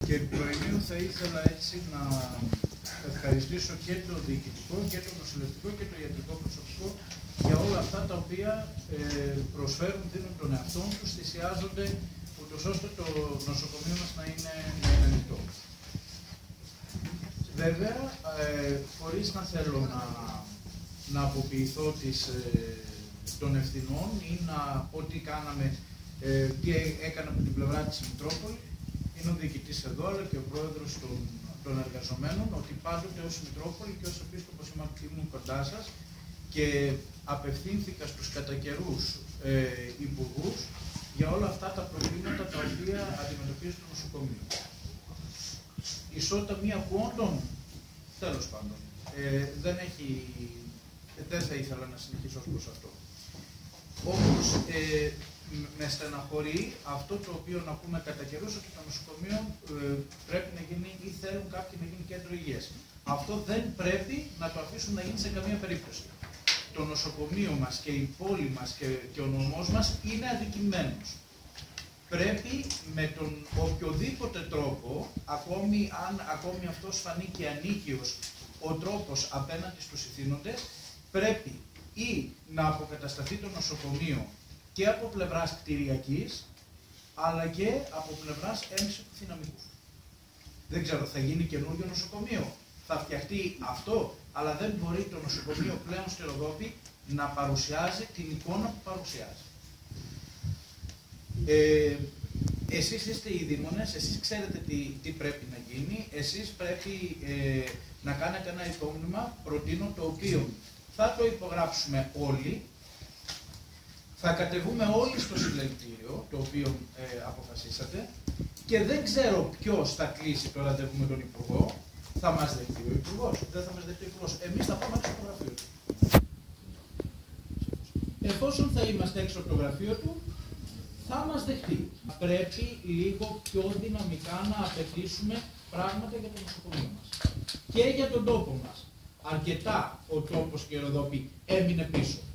Και προημίου θα ήθελα έτσι να ευχαριστήσω και το διοικητικό και το νοσηλευτικό και το ιατρικό προσωπικό για όλα αυτά τα οποία προσφέρουν, δίνουν τον εαυτό τους, θυσιάζονται ούτως ώστε το νοσοκομείο μας να είναι ανοιχτό. Βέβαια, χωρίς να θέλω να αποποιηθώ των ευθυνών ή να πω τι κάναμε, τι έκανα από την πλευρά της Μητρόπολη, είναι ο διοικητής εδώ, αλλά και ο πρόεδρος των εργαζομένων, ότι πάντοτε ως Μητρόπολη και ως Επίσκοπος ήμουν κοντά σας και απευθύνθηκα στους κατά καιρούς υπουργούς για όλα αυτά τα προβλήματα τα οποία αντιμετωπίζει το νοσοκομείο. Ισότητα μία πόντων, τέλος πάντων, δεν θα ήθελα να συνεχίσω ως προς αυτό. Όμως, με στεναχωρεί αυτό το οποίο να πούμε κατά καιρούς ότι το νοσοκομείο πρέπει να γίνει ή θέλουν κάποιοι να γίνει κέντρο υγείας. Αυτό δεν πρέπει να το αφήσουν να γίνει σε καμία περίπτωση. Το νοσοκομείο μας και η πόλη μας και ο νομός μας είναι αδικημένος. Πρέπει με τον οποιοδήποτε τρόπο, ακόμη αυτός φανεί και ανίκαιος ο τρόπος απέναντι στους ηθήνοντες, πρέπει ή να αποκατασταθεί το νοσοκομείο και από πλευράς κτηριακής, αλλά και από πλευράς έμψη του δυναμικού. Δεν ξέρω, θα γίνει καινούργιο νοσοκομείο, θα φτιαχτεί αυτό, αλλά δεν μπορεί το νοσοκομείο πλέον στη Ροδόπη να παρουσιάζει την εικόνα που παρουσιάζει. Εσείς είστε οι δήμονες, εσείς ξέρετε τι πρέπει να γίνει, εσείς πρέπει να κάνετε ένα υπόμνημα, προτείνω, το οποίο θα το υπογράψουμε όλοι, θα κατεβούμε όλοι στο συλλαλητήριο, το οποίο αποφασίσατε, και δεν ξέρω ποιος θα κλείσει το ραντεβού με τον Υπουργό. Θα μας δεχτεί ο Υπουργός, δεν θα μας δεχτεί ο Υπουργός. Εμείς θα πάμε έξω από το γραφείο του. Εφόσον θα είμαστε έξω από το γραφείο του, θα μας δεχτεί. Πρέπει λίγο πιο δυναμικά να απαιτήσουμε πράγματα για το νοσοκομείο μας. Και για τον τόπο μας. Αρκετά ο τόπος και η Ροδόπη έμεινε πίσω.